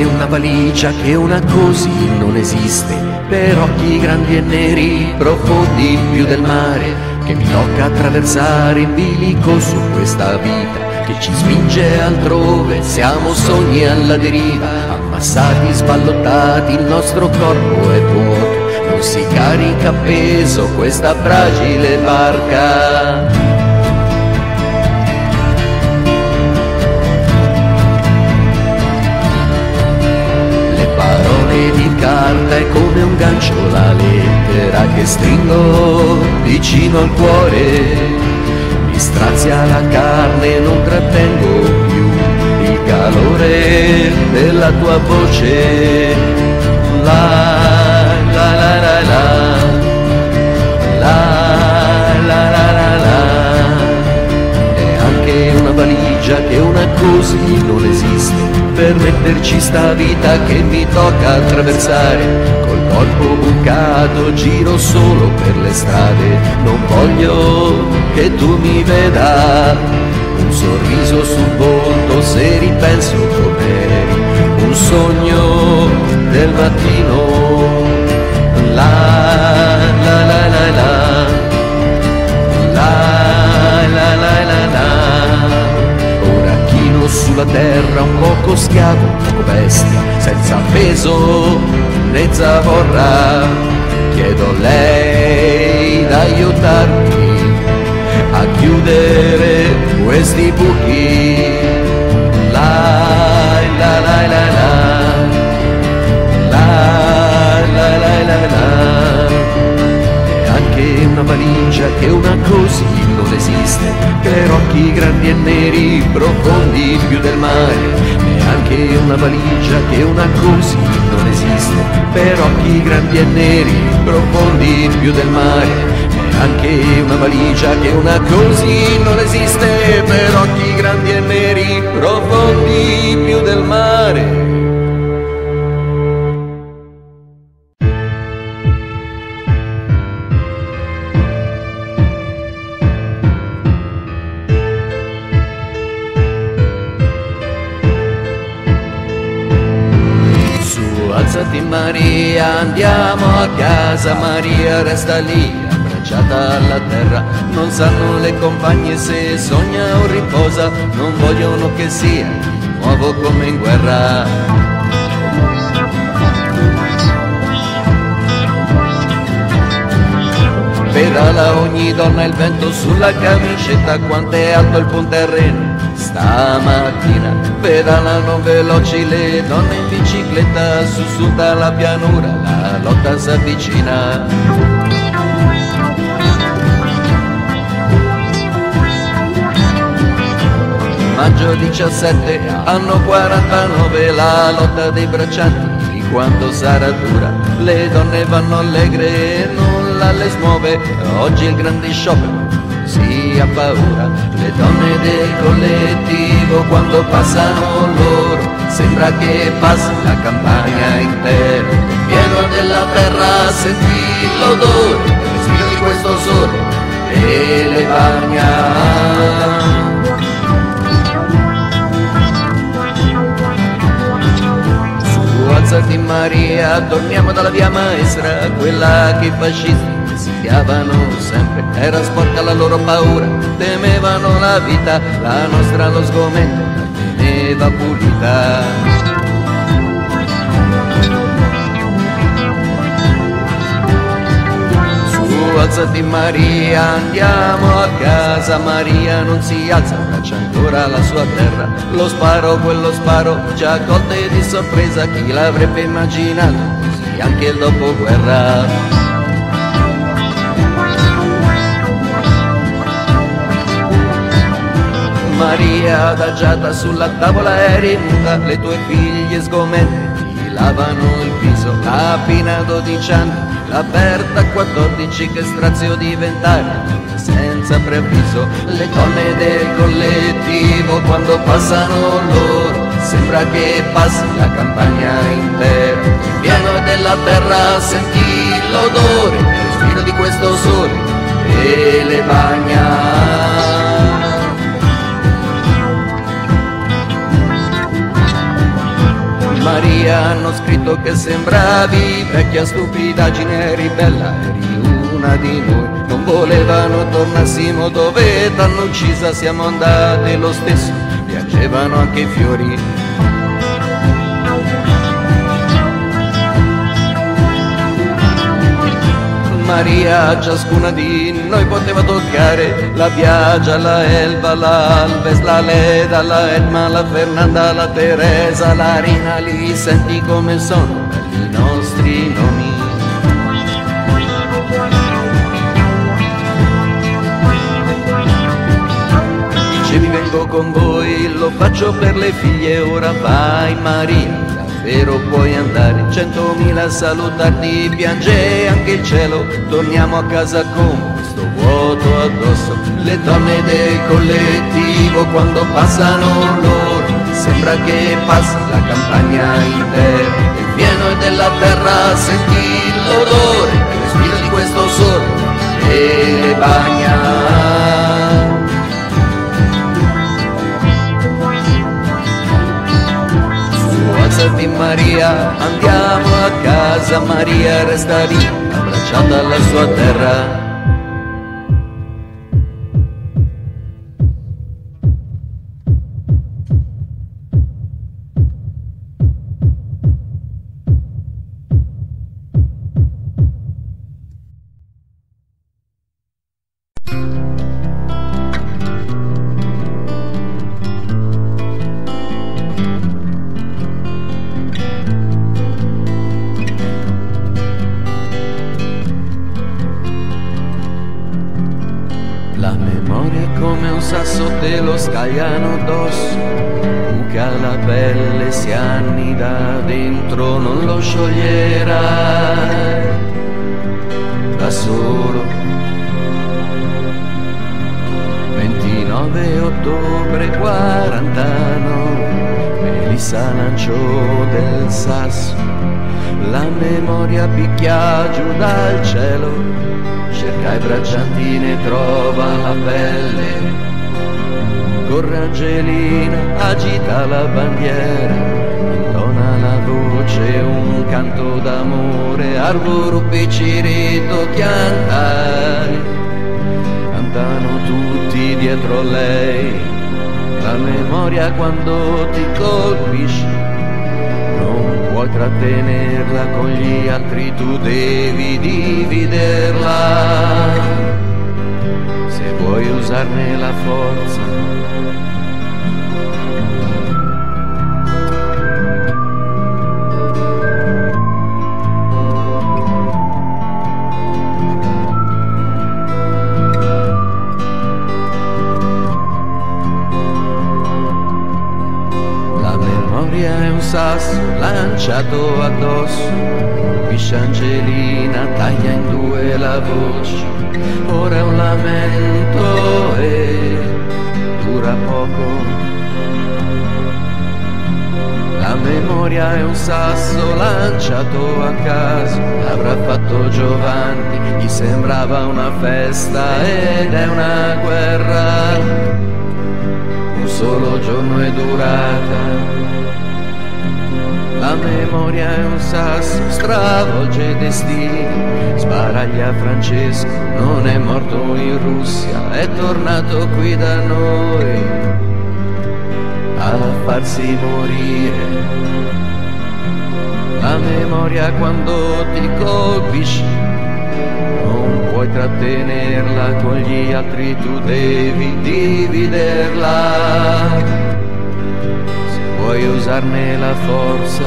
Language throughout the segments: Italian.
anche una valigia che una così non esiste, per occhi grandi e neri, profondi più del mare, che mi tocca attraversare in bilico su questa vita che ci spinge altrove. Siamo sogni alla deriva, ammassati, sballottati, il nostro corpo è vuoto, non si carica a peso questa fragile barca. Di carta è come un gancio la lettera che stringo vicino al cuore, mi strazia la carne, non trattengo più il calore della tua voce. La la la la la la la la la la. E anche una valigia che una così non esiste, per metterci sta vita che mi tocca attraversare. Col corpo bucato giro solo per le strade, non voglio che tu mi veda. Un sorriso sul volto se ripenso com'eri, un sogno del mattino. La la la la la la la la la la. Sulla terra un poco schiavo, un poco bestia, senza peso né zavorra. Chiedo a lei d'aiutarmi a chiudere questi buchi. La la la la la la la la la la. E anche una valigia che una così non esiste, per occhi grandi e neri, profondi più del mare. E anche una valigia che una così non esiste, per occhi grandi e neri, profondi più del mare. E anche una valigia che una così non esiste, per occhi grandi e neri, profondi più del mare. Alzati Maria, andiamo a casa. Maria resta lì, abbracciata alla terra. Non sanno le compagne se sogna o riposa, non vogliono che sia di nuovo come in guerra. Pedala ogni donna il vento sulla camicetta, quanto è alto il ponterreno stamattina. Pedalano veloci le donne in bicicletta, sussulta la pianura, la lotta s'avvicina. Maggio 17, anno 49, la lotta dei braccianti, di quanto sarà dura. Le donne vanno allegre, nulla le smuove, oggi il grande sciopero si ha paura. Le donne del collettivo quando passano loro, sembra che passi la campagna intera. Pieno della terra senti l'odore, il respiro di questo sole e le bagna. Alzati Maria, torniamo dalla via maestra, quella che i fascisti presidiavano sempre. Era sporca la loro paura, temevano la vita, la nostra lo sgomento la teneva pulita. Su, alzati Maria, andiamo a casa. Maria non si alza, abbraccia ancora la sua terra. Lo sparo, quello sparo, già colte di sorpresa, chi l'avrebbe immaginato così anche il dopoguerra. Maria adagiata sulla tavola eri nuda, le tue figlie sgomente ti lavano il viso. La Pina 12 anni, la Berta 14 che strazio diventare senza preavviso. Le donne del collettivo quando passano loro, sembra che passi la campagna intera. Il piano della terra senti l'odore, il respiro di questo sole e le bagna. Maria hanno scritto che sembravi vecchia stupidaggine ribella, eri una di noi, non volevano tornassimo dove t'hanno uccisa, siamo andati lo stesso, piangevano anche i fiori. Maria, ciascuna di noi poteva toccare la Biagia, la Elba, la Alves, la Leda, la Edma, la Fernanda, la Teresa, la Rina, li senti come sono belli i nostri nomi. Dicevi vengo con voi, lo faccio per le figlie, ora vai Maria, davvero puoi andare, 100.000 a salutarti, piange anche il cielo, torniamo a casa con questo vuoto addosso. Le donne del collettivo quando passano loro, sembra che passi la campagna intera, del pieno e della terra senti l'odore, il respiro di questo sole che bagna. Alzati Maria, andiamo a casa, Maria resta lì, abbracciata alla sua terra. La memoria è come un sasso, te lo scagliano addosso, buca la pelle, si annida dentro, non lo scioglierai da solo. 29 ottobre 49, Melissa lanciò del sasso, la memoria picchia giù dal cielo, cerca i bracciantini e trova la pelle. Corre Angelina, agita la bandiera, intona la voce un canto d'amore, arboro piccirito chiantare, cantano tutti dietro lei. La memoria quando ti colpisce non puoi trattenerla con gli altri, tu devi dividerla se vuoi usarne la forza. È un sasso lanciato addosso, colpisce Angelina, taglia in due la voce, ora è un lamento e dura poco. La memoria è un sasso lanciato a caso, l'avrà fatto Giovanni, gli sembrava una festa ed è una guerra, un solo giorno è durata. La memoria è un sasso, stravolge destini, sbaraglia Francesco, non è morto in Russia, è tornato qui da noi a farsi morire. La memoria quando ti colpisce non puoi trattenerla con gli altri, tu devi dividerla puoi usarne la forza.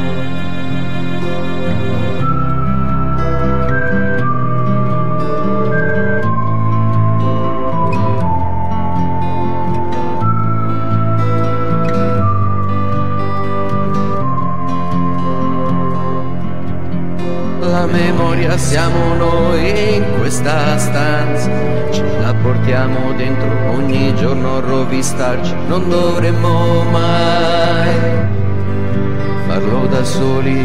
La memoria siamo noi in questa stanza, ce la portiamo dentro ogni giorno a rovistarci, non dovremmo mai farlo da soli.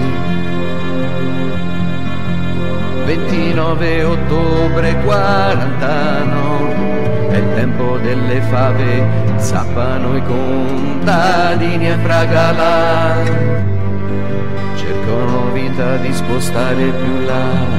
29 ottobre 49, è il tempo delle fave, zappano i contadini e fragalà. tenta di spostare più là.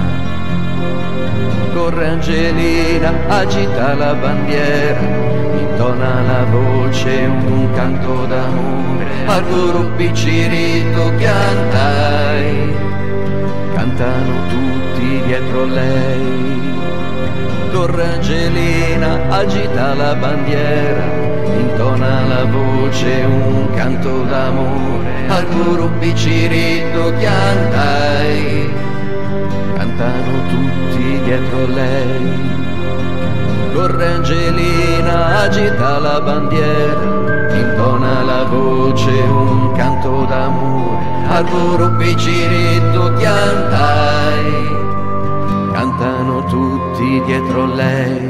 Corre Angelina, agita la bandiera, intona la voce un canto d'amore. Al loro piccirito cantai, cantano tutti dietro lei. Corre Angelina, agita la bandiera, intona la voce un canto d'amore. Al loro piccirito cantai, cantano tutti dietro lei. Corre Angelina, agita la bandiera, intona la voce un canto d'amore. Al loro piccirito cantai, cantano tutti dietro lei.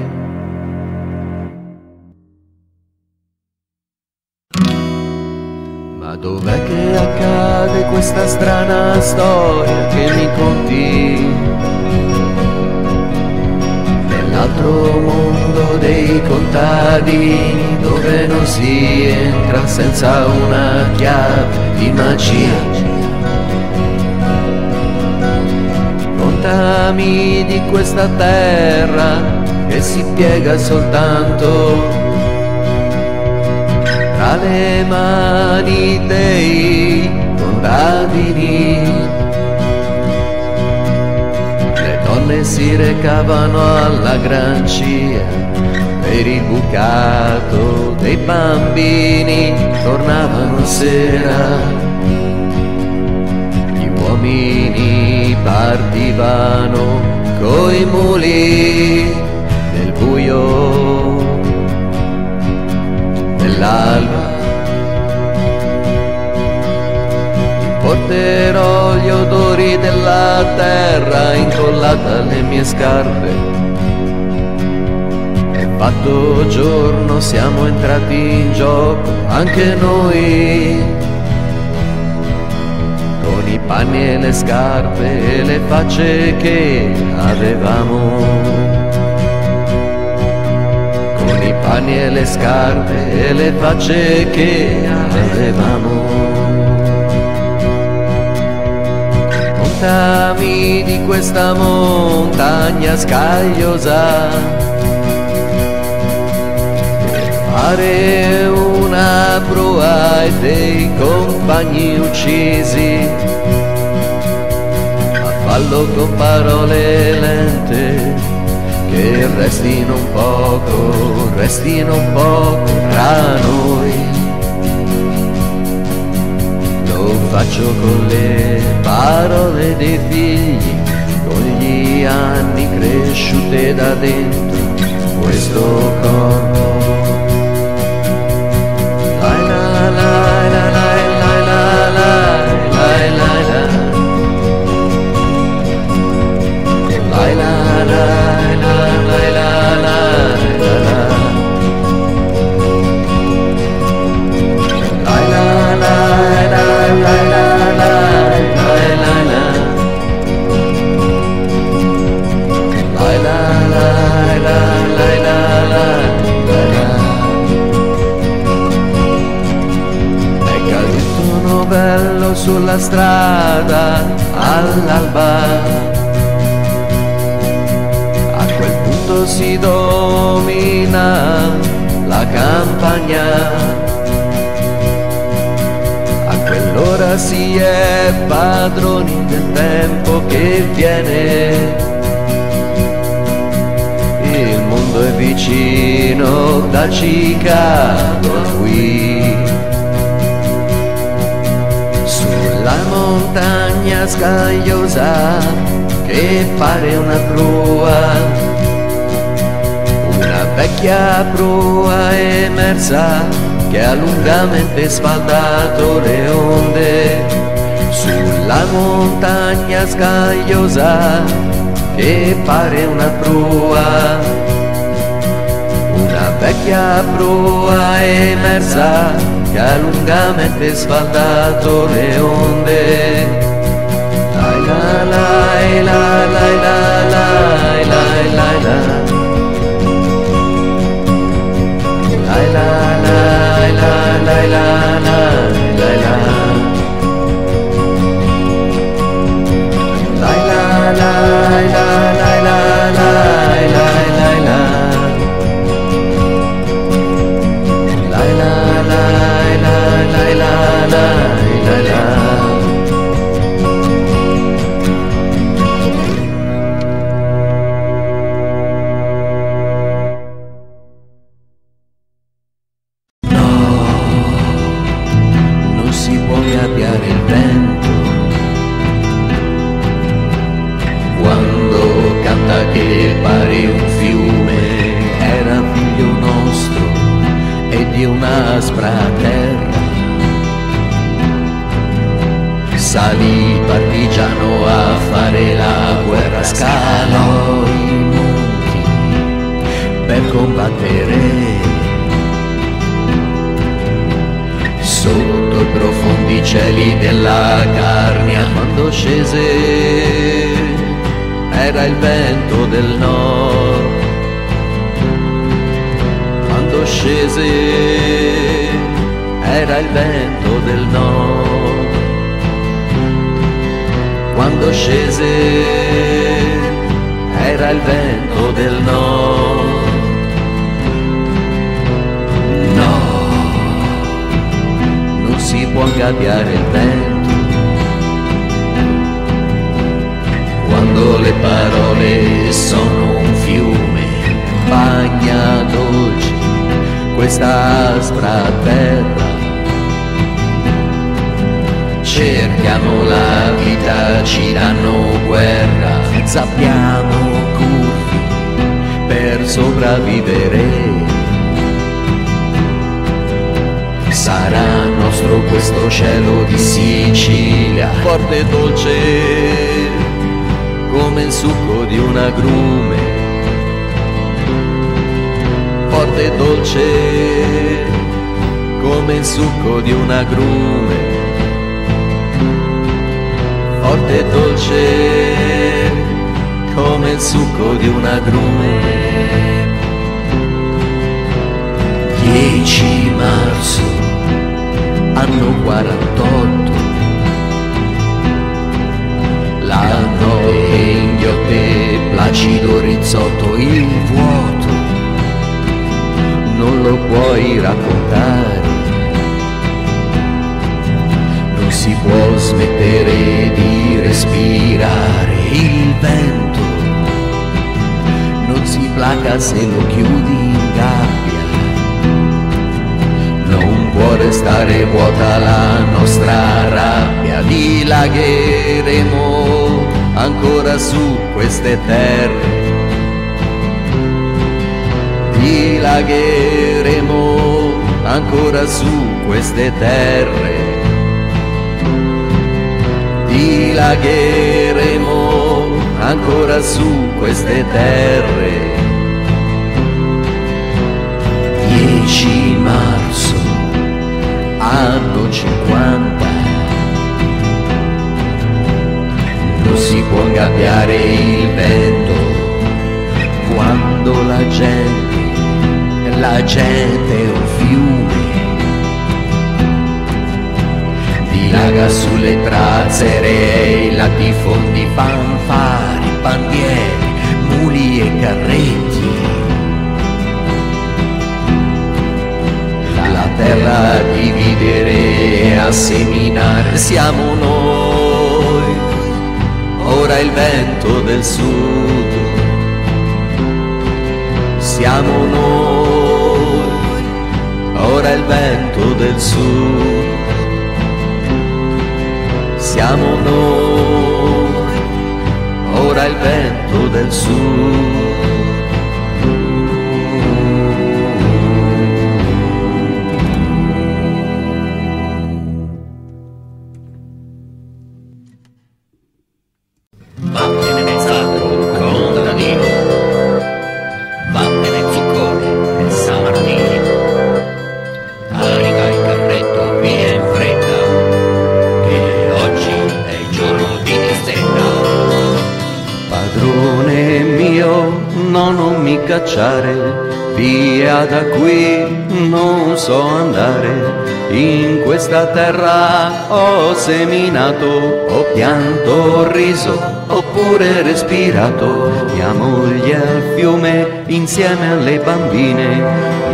Ma dov'è che accade questa strana storia che mi conti? Nell'altro mondo dei contadini, dove non si entra senza una chiave di magia. Contami di questa terra che si piega soltanto tra le mani dei contadini. Le donne si recavano alla grancia per il bucato dei bambini, tornavano sera. Gli uomini partivano coi muli nel buio dell'alba. Ti porterò gli odori della terra incollata alle mie scarpe. E fatto giorno siamo entrati in gioco anche noi, con i panni e le scarpe e le facce che avevamo. Con i panni e le scarpe e le facce che avevamo. Contami di questa montagna scagliosa, per fare una prua e dei compagni uccisi. Ma fallo con parole lente, che restino un poco tra noi. Lo faccio con le parole dei figli, con gli anni cresciute da dentro questo corpo. Sulla strada all'alba, a quel punto si domina la campagna, a quell'ora si è padroni del tempo che viene. Il mondo è vicino da Chicago a qui. La montagna scagliosa che pare una prua, una vecchia prua emersa che ha lungamente sfaldato le onde. Sulla montagna scagliosa che pare una prua, una vecchia prua emersa che ha lungamente sfaldato le onde. La la la la la la la la la la. La che pare un fiume, era figlio nostro e di un'aspra terra. Salì partigiano a fare la guerra, scalò i monti per combattere. Sotto i profondi cieli della Carnia, quando scese, era il vento del nord. Quando scese, era il vento del nord. Quando scese, era il vento del nord. No, non si può ingabbiare il vento. Quando le parole sono un fiume, bagna dolci questa aspra terra. Cerchiamo la vita, ci danno guerra, zappiamo curvi per sopravvivere. Sarà nostro questo cielo di Sicilia, forte e dolce come il succo di un agrume. Forte e dolce come il succo di un agrume. Forte e dolce come il succo di un agrume. 10 marzo, anno 48, la notte inghiotte placido rizzotto, il vuoto non lo puoi raccontare. Non si può smettere di respirare, il vento non si placa se lo chiudi in gabbia. Non può restare vuota la nostra rabbia, dilagheremo ancora su queste terre. Dilagheremo ancora su queste terre. Dilagheremo ancora su queste terre. 10 marzo, anno 50, non si può ingabbiare il vento quando la gente è un fiume. Dilaga sulle trazzere, latifondi, fanfari, bandiere, muli e carretti. La terra a dividere e a seminare siamo noi, ora il vento del sud. Siamo noi, ora il vento del sud. Siamo noi, ora il vento del sud. Vattene mezzadro contadino, vattene zuccone e San Martino, carica il carretto via in fretta, che oggi è il giorno di Testetta. Padrone mio, no, non mi cacciare, via da qui non so andare. In questa terra ho seminato, ho pianto, ho riso, oppure respirato. Mia moglie al fiume insieme alle bambine,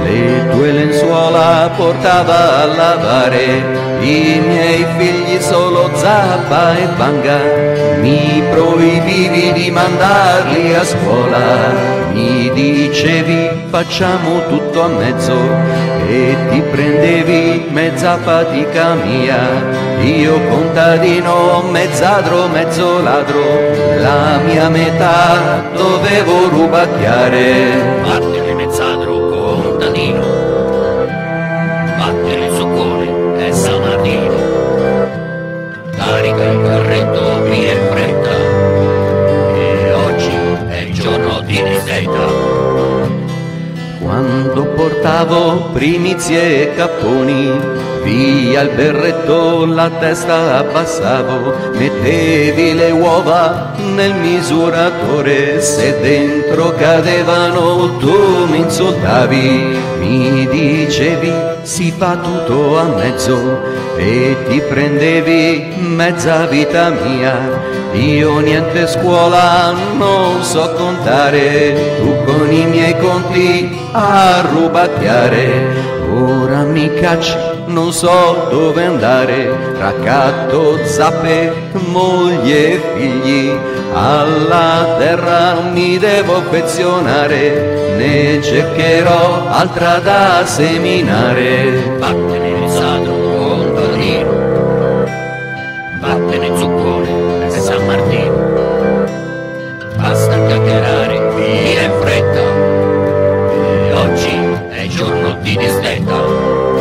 le tue lenzuola portava a lavare, i miei figli solo zappa e banga, mi proibivi di mandarli a scuola, mi dicevi facciamo tutto a mezzo e ti prendevi mezza fatica mia. Io contadino, mezzadro, mezzo ladro, la mia metà dovevo rubacchiare. Vattene mezzadro contadino, vattene Zuccone e San Martino, carica il carretto via in fretta, e oggi è il giorno di disdetta. Quando portavo primizie e capponi, via il berretto, la testa abbassavo, mettevi le uova nel misuratore, se dentro cadevano tu mi insultavi, mi dicevi si fa tutto a mezzo e ti prendevi mezza vita mia. Io niente scuola, non so contare, tu con i miei conti a rubacchiare. Ora mi cacci, non so dove andare, raccatto zappe, moglie e figli, alla terra mi devo affezionare, ne cercherò altra da seminare. Vattene mezzadro contadino, vattene Zuccone e San Martino, basta chiacchierare via in fretta, e oggi è il giorno di disdetta.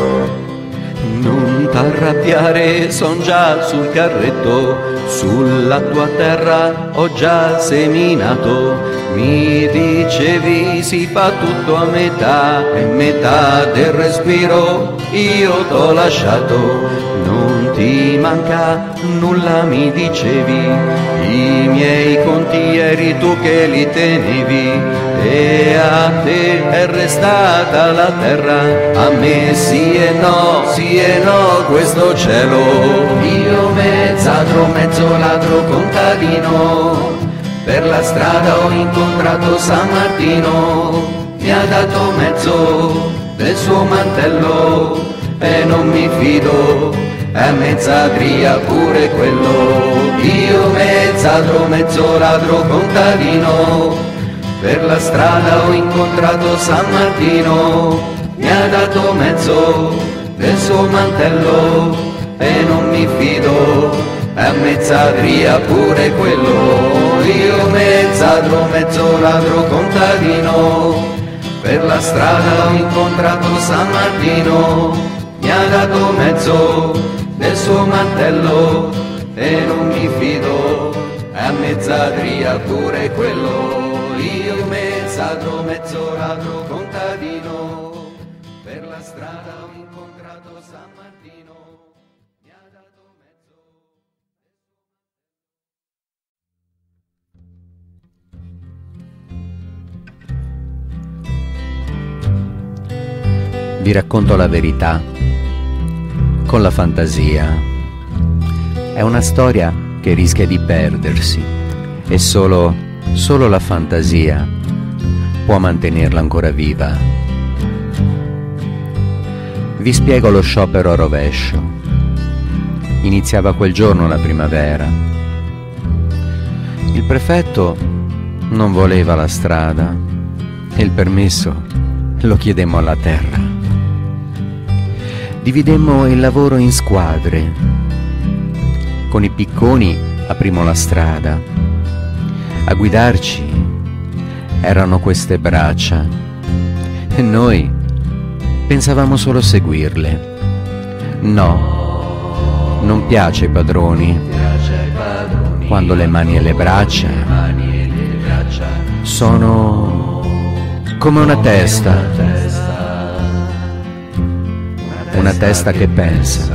Non t'arrabbiare, son già sul carretto, sulla tua terra ho già seminato, mi dicevi si fa tutto a metà e metà del respiro io t'ho lasciato, non ti manca nulla mi dicevi, i miei conti eri tu che li tenevi e a te è restata la terra, a me sì e no questo cielo. Io mezzadro, mezzo ladro contadino, per la strada ho incontrato San Martino, mi ha dato mezzo del suo mantello e non mi fido, è mezzadria pure quello. Io mezzadro, mezzo ladro contadino, per la strada ho incontrato San Martino, mi ha dato mezzo del suo mantello e non mi fido, è mezzadria pure quello. Io mezzadro, mezzo ladro contadino, per la strada ho incontrato San Martino, mi ha dato mezzo del suo mantello e non mi fido, è mezzadria pure quello. Io mezzadro, mezzo ladro contadino, per la strada ho incontrato San Martino, mi ha dato mezzo. Vi racconto la verità con la fantasia. È una storia che rischia di perdersi e solo la fantasia può mantenerla ancora viva. Vi spiego lo sciopero a rovescio. Iniziava quel giorno la primavera. Il prefetto non voleva la strada e il permesso lo chiedemmo alla terra. Dividemmo il lavoro in squadre. Con i picconi aprimo la strada. A guidarci erano queste braccia e noi pensavamo solo a seguirle. No, non piace ai padroni quando le mani e le braccia sono come una testa che pensa.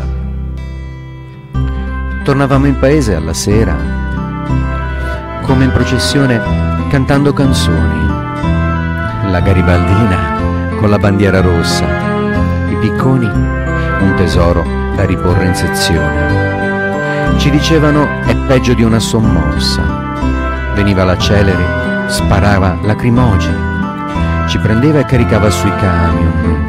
Tornavamo in paese alla sera, come in processione, cantando canzoni. La garibaldina con la bandiera rossa, i picconi, un tesoro da riporre in sezione. Ci dicevano è peggio di una sommossa. Veniva la celere, sparava lacrimogeni. ci prendeva e caricava sui camion.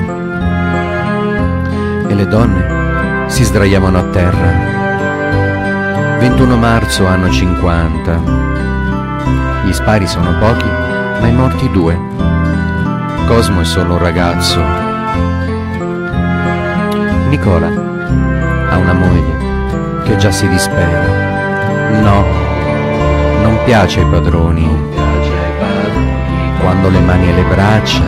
E le donne si sdraiavano a terra. 21 marzo anno 50. Gli spari sono pochi, ma i morti 2. Cosmo è solo un ragazzo. Nicola ha una moglie che già si dispera. No, non piace ai padroni. Quando le mani e le braccia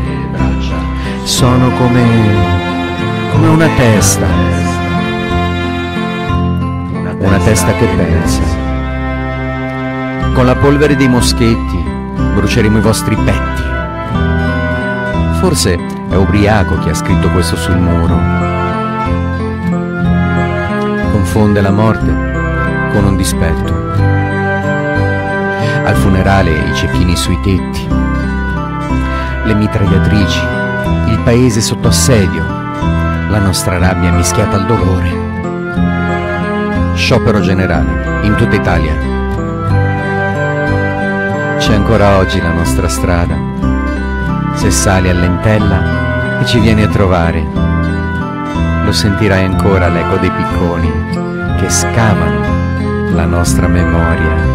sono come una testa che pensa. Con la polvere dei moschetti bruceremo i vostri petti. Forse è ubriaco chi ha scritto questo sul muro. Confonde la morte con un dispetto. Al funerale i cecchini sui tetti, le mitragliatrici, il paese sotto assedio, la nostra rabbia mischiata al dolore. Sciopero generale in tutta Italia. C'è ancora oggi la nostra strada. Se sali a Lentella e ci vieni a trovare, lo sentirai ancora l'eco dei picconi che scavano la nostra memoria.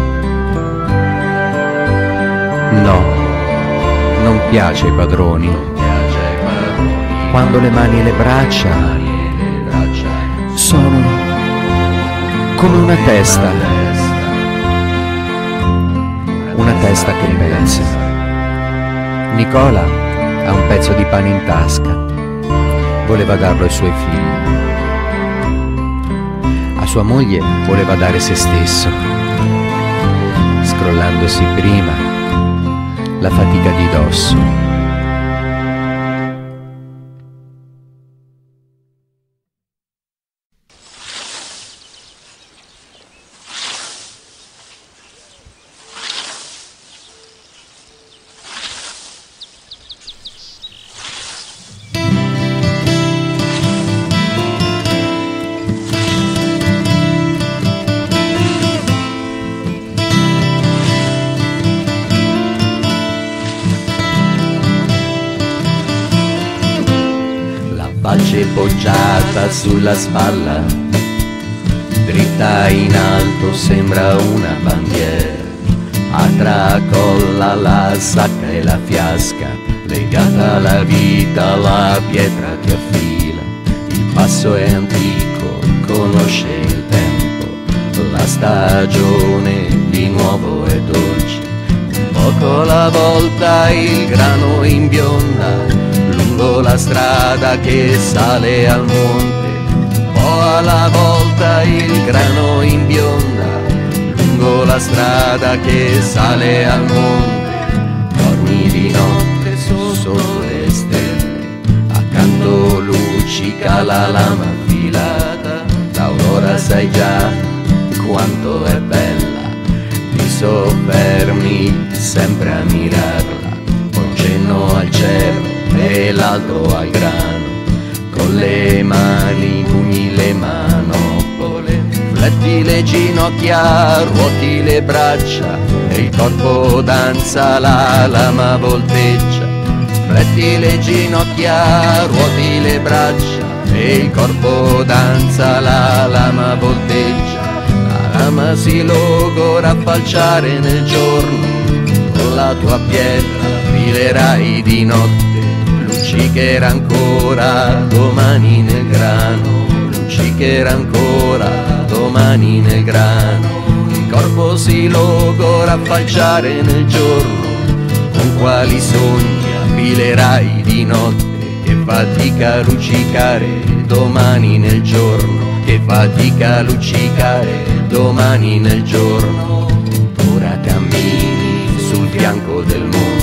No, non piace ai padroni. Quando le mani e le braccia sono come una testa che pensa. Nicola ha un pezzo di pane in tasca, voleva darlo ai suoi figli. A sua moglie voleva dare se stesso, scrollandosi prima la fatica di dosso. Pace poggiata sulla spalla, dritta in alto sembra una bandiera, a tracolla la sacca e la fiasca, legata alla vita la pietra che affila, il passo è antico, conosce il tempo, la stagione di nuovo è dolce, un poco alla volta il grano imbionda, lungo la strada che sale al monte, un po' alla volta il grano imbionda, lungo la strada che sale al monte, dormi di notte sotto le stelle, accanto luccica la lama affilata, l'aurora sai già quanto è bella, ti soffermi sempre a mirarla, un cenno al cielo e l'altro al grano, con le mani i pugni le manopole, fletti le ginocchia, ruoti le braccia e il corpo danza, la lama volteggia, fletti le ginocchia, ruoti le braccia e il corpo danza, la lama volteggia, la lama si logora a falciare nel giorno, con la tua pietra filerai di notte, luccicherà ancora domani nel grano, luccicherà ancora domani nel grano, il corpo si logora a falciare nel giorno, con quali sogni affilerai di notte, che fatica a luccicare domani nel giorno, che fatica a luccicare domani nel giorno, ora cammini sul fianco del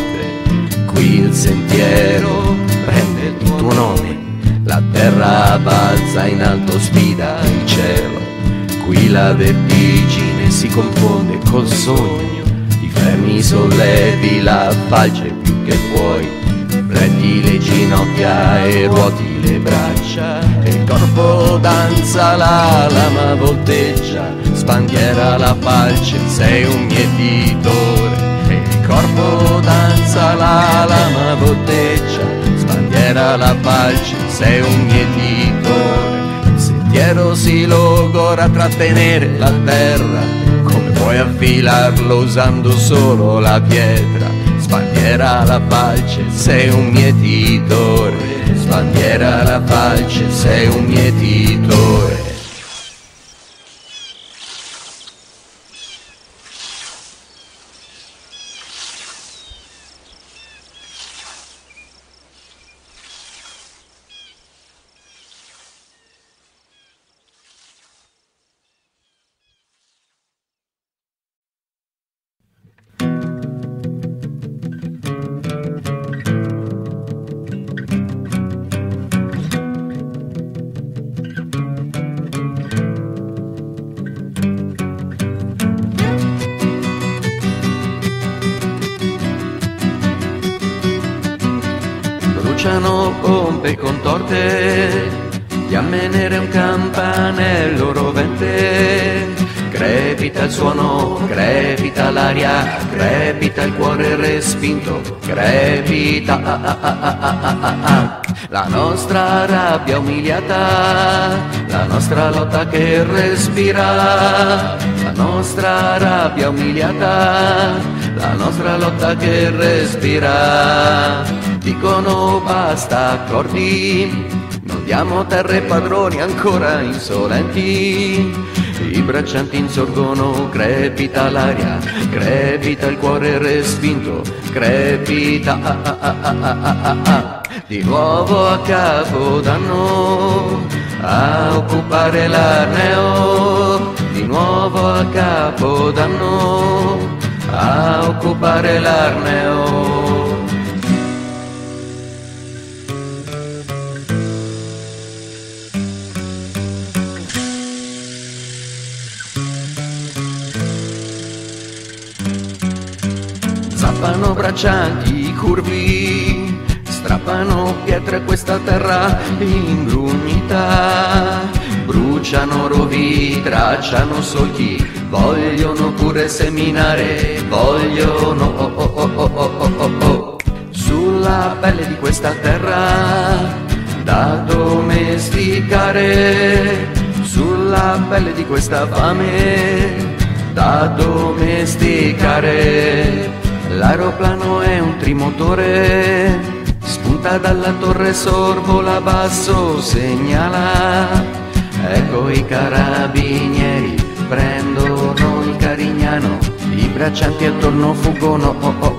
monte, qui il sentiero prende il tuo nome, la terra balza in alto, sfida il cielo, qui la vertigine si confonde col sogno, ti fermi, sollevi la falce più che puoi, prendi le ginocchia e ruoti le braccia, e il corpo danza, la lama volteggia, sbandiera la falce, sei un mietitore, e il corpo danza, la lama botteggia, sbandiera la falce, sei un mietitore. Il sentiero si logora a trattenere la terra, come puoi affilarlo usando solo la pietra? Sbandiera la falce, sei un mietitore. Sbandiera la falce, sei un mietitore. Bruciano pompe contorte, fiamme nere un campanello rovente, crepita il suono, crepita l'aria, crepita il cuore respinto, crepita la nostra rabbia umiliata, la nostra lotta che respira, la nostra rabbia umiliata, la nostra lotta che respira. Dicono basta accordi, non diamo terra ai padroni ancora insolenti. I braccianti insorgono, crepita l'aria, crepita il cuore respinto, crepita di nuovo a Capodanno a occupare l'Arneo, di nuovo a Capodanno a occupare l'Arneo. Zappano braccianti curvi, strappano pietre a questa terra ingrugnita, bruciano rovi, tracciano solchi, vogliono pure seminare, vogliono sulla pelle di questa terra da domesticare, sulla pelle di questa fame da domesticare. L'aeroplano è un trimotore, spunta dalla torre, sorvola basso, segnala. Ecco i carabinieri, prendono il Carignano, i braccianti attorno fuggono,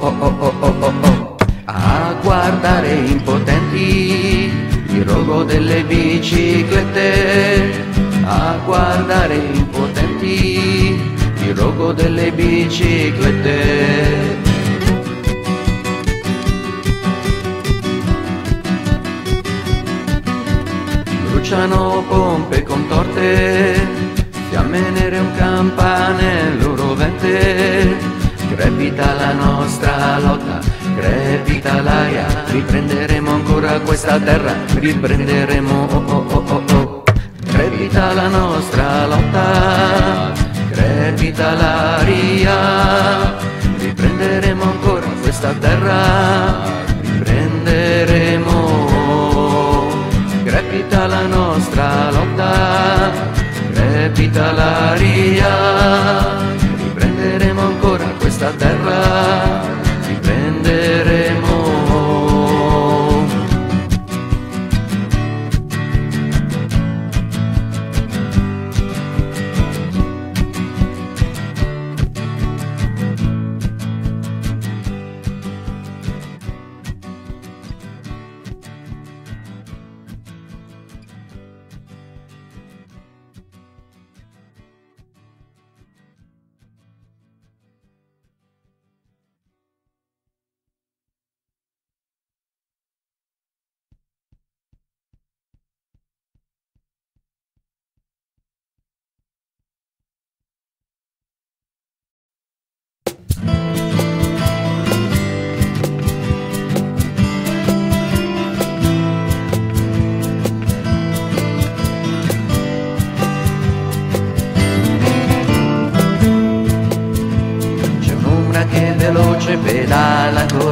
a guardare impotenti il rogo delle biciclette, a guardare impotenti il rogo delle biciclette. Bruciano pompe contorte, fiamme nere un campanello rovente, crepita la nostra lotta, crepita l'aria, riprenderemo ancora questa terra, riprenderemo crepita la nostra lotta, crepita l'aria, riprenderemo ancora questa terra, riprenderemo. Crepita la nostra lotta, crepita l'aria, riprenderemo ancora questa terra, riprenderemo.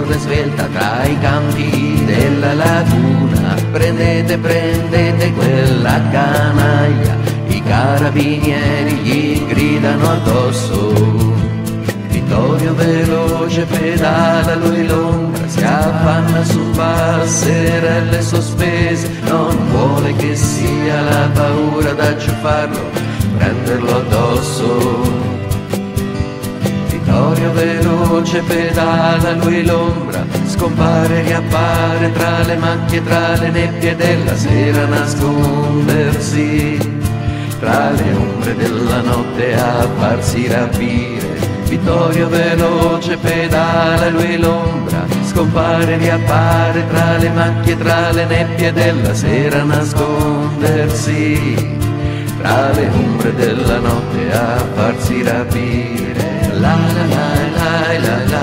azzurra e svelta tra i campi della laguna. Prendete, prendete quella canaglia, i carabinieri gli gridano addosso. Vittorio veloce pedala, lui l'ombra si affanna su passerelle sospese, non vuole che sia la paura ad acciuffarlo, prenderlo addosso. Vittorio veloce pedala, lui l'ombra scompare, riappare tra le macchie, tra le nebbie della sera, nascondersi tra le ombre della notte, a farsi rapire. Vittorio veloce pedala, lui l'ombra scompare, riappare tra le macchie, tra le nebbie della sera, nascondersi tra le ombre della notte, a farsi rapire. La la la la la la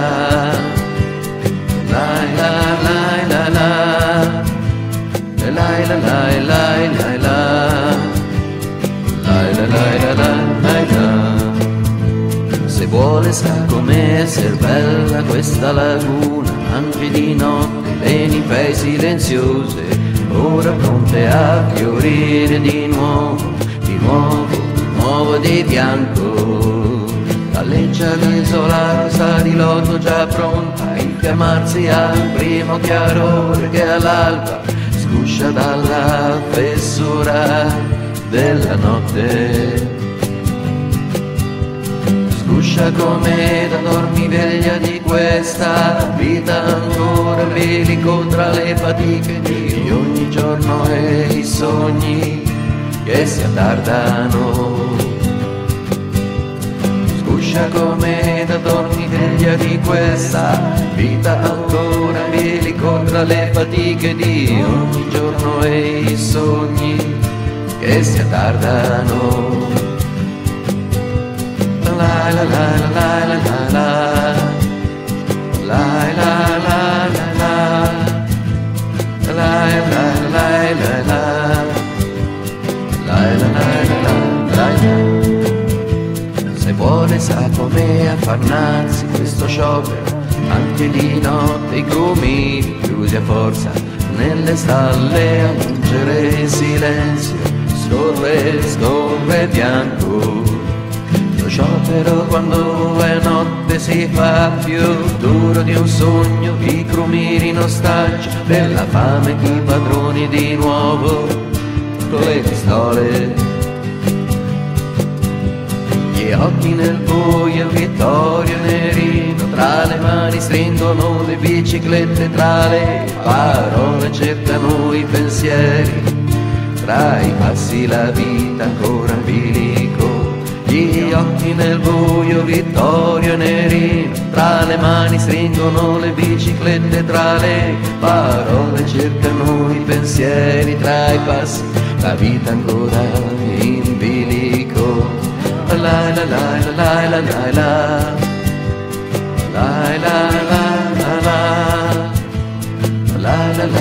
la la la la la la la la la. Se vuole sa com'essere bella questa laguna, anche di notte le ninfee silenziose, ora pronte a fiorire di nuovo, di nuovo, di nuovo di bianco. Galleggia l'isola rosa di loto già pronta a infiammarsi al primo chiarore che all'alba sguscia dalla fessura della notte. Sguscia come da dormiveglia di questa vita ancora bilico tra le fatiche di ogni giorno e i sogni che si attardano. Sguscia come da dormiveglia di questa vita ancora bilico tra le fatiche di ogni giorno e i sogni che si attardano. La la la la la la la la la la. Se vuole sa come affannarsi questo sciopero, anche di notte i crumini chiusi a forza nelle stalle, a mungere in silenzio, scorre, scorre bianco. Lo sciopero quando è notte si fa più duro di un sogno, i crumiri nostalgia della fame di padroni di nuovo con le pistole. Gli occhi nel buio, Vittorio Nerino, tra le mani stringono le biciclette, tra le parole cercano i pensieri, tra i passi la vita ancora in bilico. Gli occhi nel buio, Vittorio Nerino, tra le mani stringono le biciclette, tra le parole cercano i pensieri, tra i passi la vita ancora in bilico. La la la la la la la la la la la la la la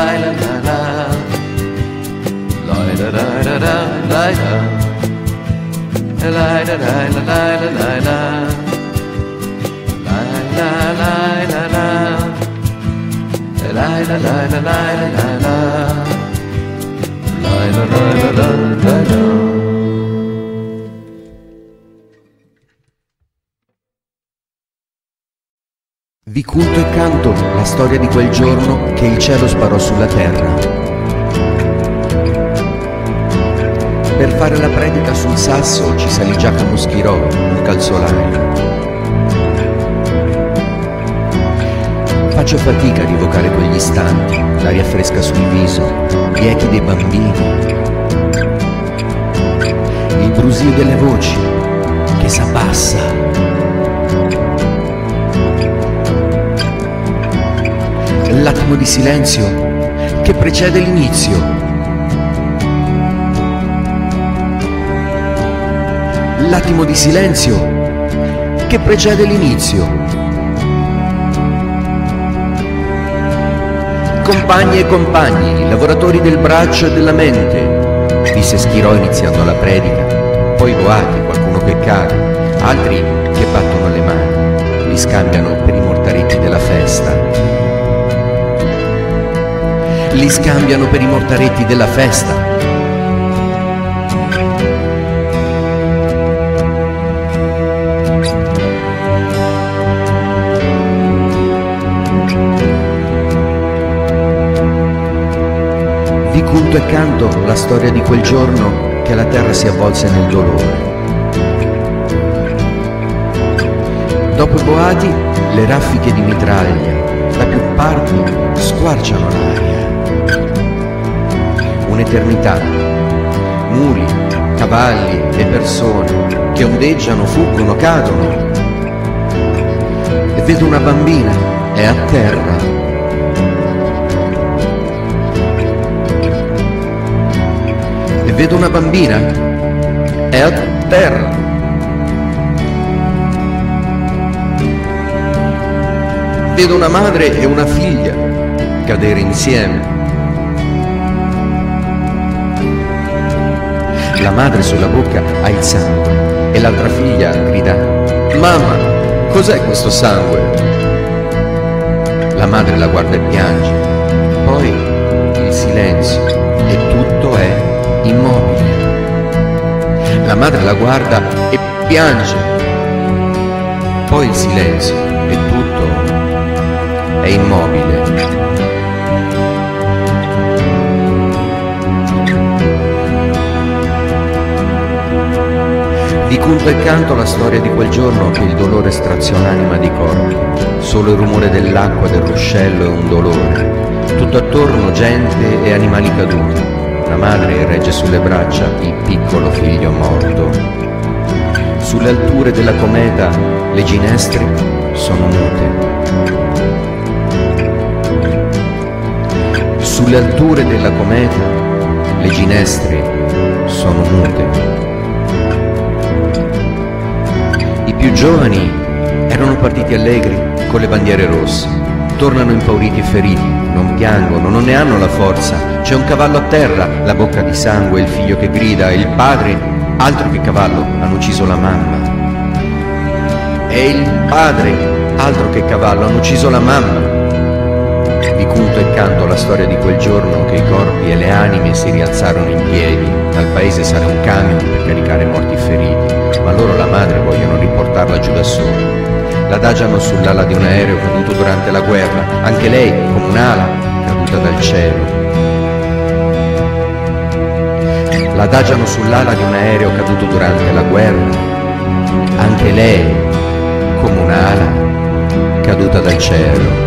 Vi culto e canto la storia di quel giorno che il cielo sparò sulla terra. Per fare la predica sul sasso ci salì Giacomo Schirò, un calzolaio. Faccio fatica a rievocare quegli istanti, l'aria fresca sul viso, gli echi dei bambini, il brusio delle voci che s'abbassa. L'attimo di silenzio che precede l'inizio. L'attimo di silenzio che precede l'inizio. Compagni e compagni, lavoratori del braccio e della mente, disse Schirò iniziando la predica. Poi boati, qualcuno che cade, altri che battono le mani, li scambiano per i mortaretti mortaretti della festa. Li scambiano per i mortaretti della festa. Vi culto e canto la storia di quel giorno che la terra si avvolse nel dolore. Dopo i boati, le raffiche di mitraglia, da più parti, squarciano l'aria. Un'eternità, muli, cavalli e persone che ondeggiano, fuggono, cadono. E vedo una bambina, è a terra. E vedo una bambina, è a terra. Vedo una madre e una figlia cadere insieme. La madre sulla bocca ha il sangue e l'altra figlia grida: «Mamma, cos'è questo sangue?» La madre la guarda e piange. Poi il silenzio e tutto è immobile. La madre la guarda e piange. Poi il silenzio e tutto è immobile. Di culto e canto la storia di quel giorno che il dolore strazia un'anima di corpi. Solo il rumore dell'acqua del ruscello è un dolore. Tutto attorno gente e animali caduti. La madre regge sulle braccia il piccolo figlio morto. Sulle alture della cometa le ginestre sono mute. Sulle alture della cometa le ginestre sono mute. I più giovani erano partiti allegri con le bandiere rosse. Tornano impauriti e feriti, non piangono, non ne hanno la forza. C'è un cavallo a terra, la bocca di sangue, il figlio che grida, il padre, altro che cavallo, hanno ucciso la mamma. E il padre, altro che cavallo, hanno ucciso la mamma. Vi culto e canto la storia di quel giorno che i corpi e le anime si rialzarono in piedi. Dal paese sale un camion per caricare morti e feriti, ma loro la madre vogliono riportarla giù da sola. L'adagiano sull'ala di un aereo caduto durante la guerra, anche lei, come un'ala, caduta dal cielo. L'adagiano sull'ala di un aereo caduto durante la guerra, anche lei, come un'ala, caduta dal cielo.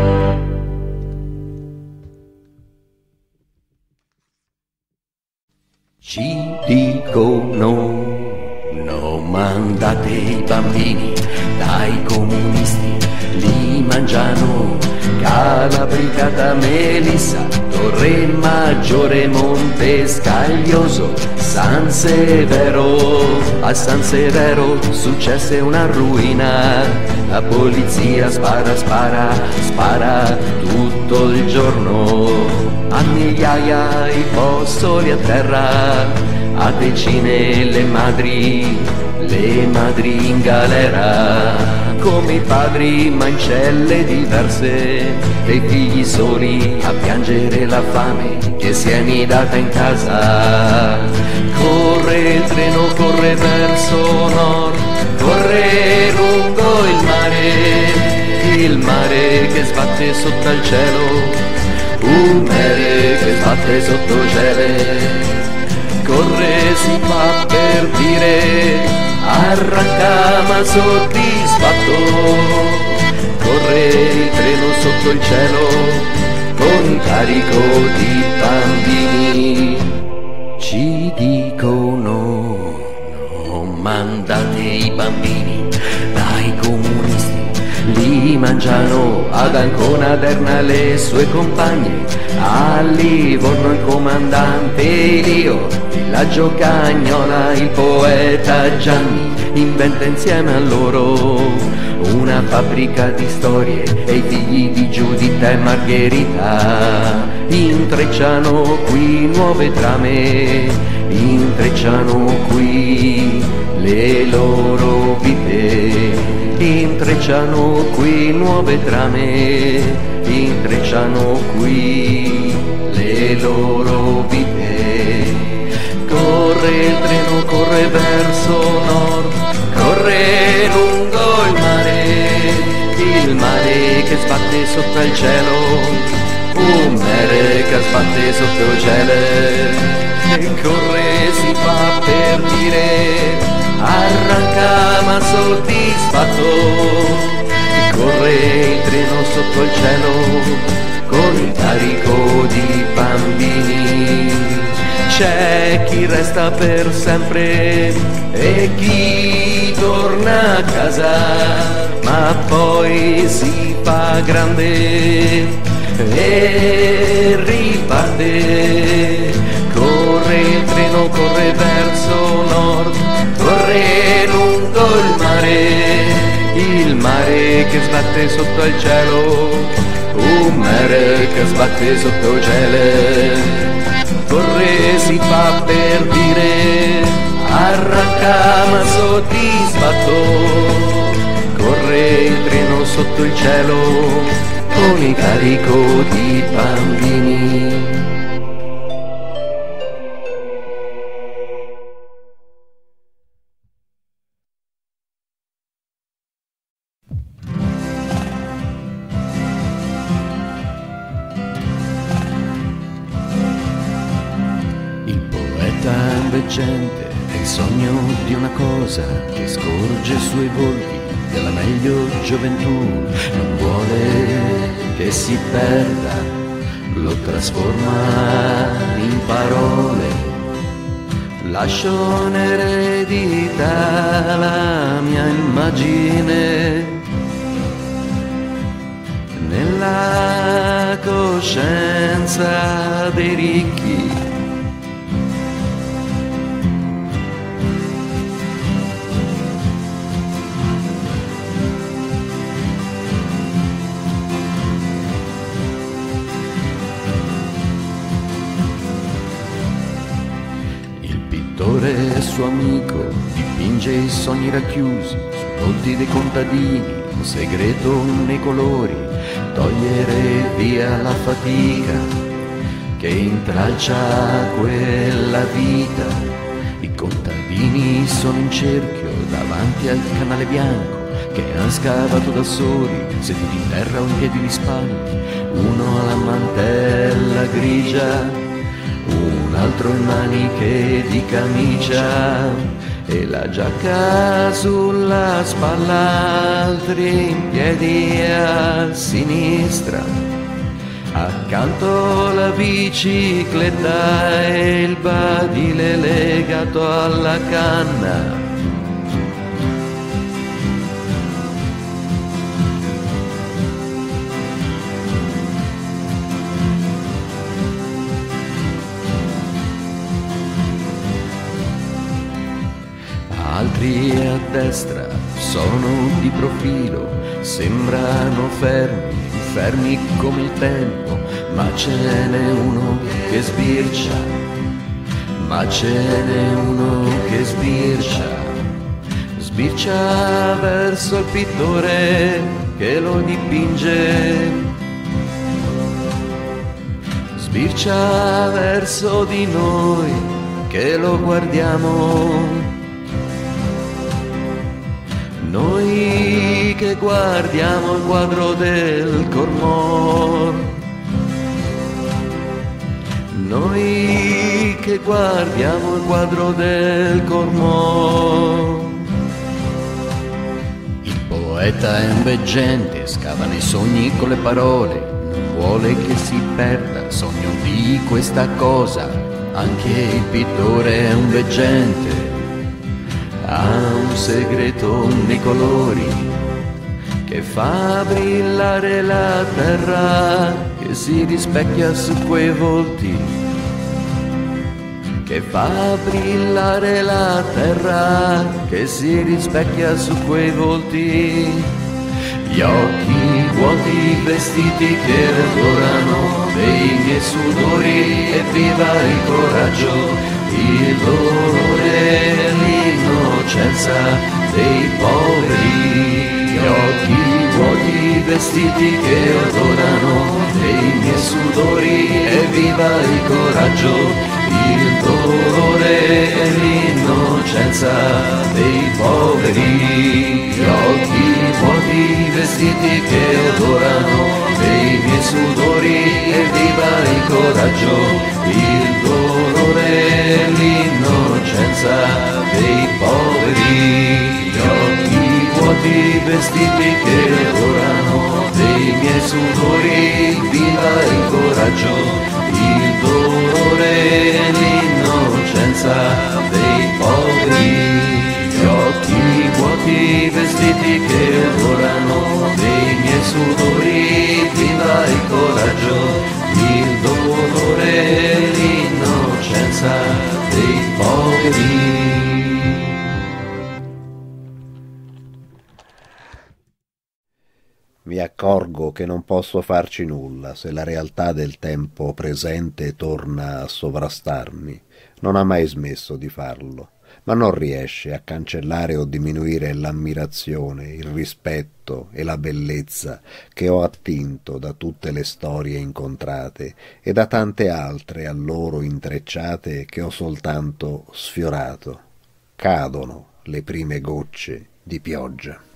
Ci dicono, non mandate i bambini dai comunisti, li mangiano. Calabricata, Melissa, Torre Maggiore, Monte Scaglioso, San Severo. A San Severo successe una ruina, la polizia spara, spara, spara tutto il giorno. A migliaia i fossoli a terra, a decine le madri in galera. Come i padri ma in celle diverse, dei figli soli a piangere la fame che si è annidata in casa. Corre il treno, corre verso nord, corre lungo il mare che sbatte sotto il cielo, un mare che sbatte sotto il cielo. Corre, si fa per dire, arranca ma soddisfatto. Corre il treno sotto il cielo con carico di bambini. Ci dicono, non mandate i bambini dai comunisti, li mangiano. Ad Ancona Derna le sue compagne, a Livorno il comandante Elio, villaggio Cagnola il poeta Gianni inventa insieme a loro una fabbrica di storie, e i figli di Giuditta e Margherita intrecciano qui nuove trame, intrecciano qui le loro vite, intrecciano intrecciano qui nuove trame, intrecciano qui le loro vite. Corre il treno, corre verso nord, corre lungo il mare che sbatte sotto il cielo, un mare che sbatte sotto il cielo. E corre si fa per dire arranca ma soddisfatto, e corre il treno sotto il cielo con il carico di bambini. C'è chi resta per sempre e chi torna a casa, ma poi si fa grande e riparte. Corre il treno, corre verso nord, corre lungo il mare che sbatte sotto il cielo, un mare che sbatte sotto il cielo. Corre si fa per dire arranca ma soddisfatto, corre il treno sotto il cielo con il carico di bambini. Gente, è il sogno di una cosa che scorge sui volti della meglio gioventù, non vuole che si perda, lo trasforma in parole, lascio un'eredità la mia immagine nella coscienza dei ricchi. Il suo amico dipinge i sogni racchiusi sui volti dei contadini, un segreto nei colori, togliere via la fatica che intralcia quella vita. I contadini sono in cerchio davanti al canale bianco che han scavato da soli, seduti in terra o in piedi di spalle, uno ha la mantella grigia, un altro in maniche di camicia e la giacca sulla spalla, altri in piedi a sinistra, accanto la bicicletta e il badile legato alla canna. Altri a destra sono di profilo, sembrano fermi come il tempo, ma ce n'è uno che sbircia, sbircia verso il pittore che lo dipinge, sbircia verso di noi che lo guardiamo. Noi che guardiamo il quadro del Cormor, noi che guardiamo il quadro del Cormor. Il poeta è un veggente, scava nei sogni con le parole, non vuole che si perda, sogno di questa cosa. Anche il pittore è un veggente, ha un segreto nei colori che fa brillare la terra, che si rispecchia su quei volti, che fa brillare la terra, che si rispecchia su quei volti. Gli occhi vuoti, vestiti che lavorano dei miei sudori, e viva il coraggio, il dolore, l'innocenza dei poveri. Gli occhi vestiti che odorano dei miei sudori, evviva il coraggio, il dolore e l'innocenza dei poveri. Gli occhi vuoti, vestiti che odorano dei miei sudori, evviva il coraggio, il dolore e l'innocenza dei poveri. Gli occhi vuoti, vestiti che odorano dei miei sudori, viva il coraggio, il dolore e l'innocenza dei poveri. Gli occhi vuoti, vestiti che odorano dei miei sudori, viva il coraggio, il dolore e l'innocenza dei poveri. Mi accorgo che non posso farci nulla se la realtà del tempo presente torna a sovrastarmi. Non ha mai smesso di farlo, ma non riesce a cancellare o diminuire l'ammirazione, il rispetto e la bellezza che ho attinto da tutte le storie incontrate e da tante altre a loro intrecciate che ho soltanto sfiorato. Cadono le prime gocce di pioggia.